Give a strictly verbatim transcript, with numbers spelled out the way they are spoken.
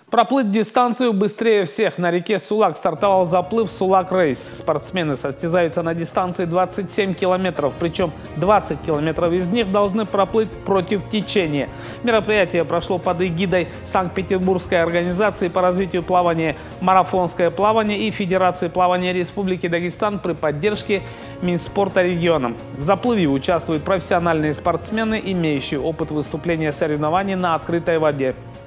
Проплыть дистанцию быстрее всех на реке Сулак стартовал заплыв «Сулак Рейс». Спортсмены состязаются на дистанции двадцать семь километров, причем двадцать километров из них должны проплыть против течения. Мероприятие прошло под эгидой Санкт-Петербургской организации по развитию плавания «Марафонское плавание» и Федерации плавания Республики Дагестан при поддержке Минспорта региона. В заплыве участвуют профессиональные спортсмены, имеющие опыт выступления в соревнований на открытой воде.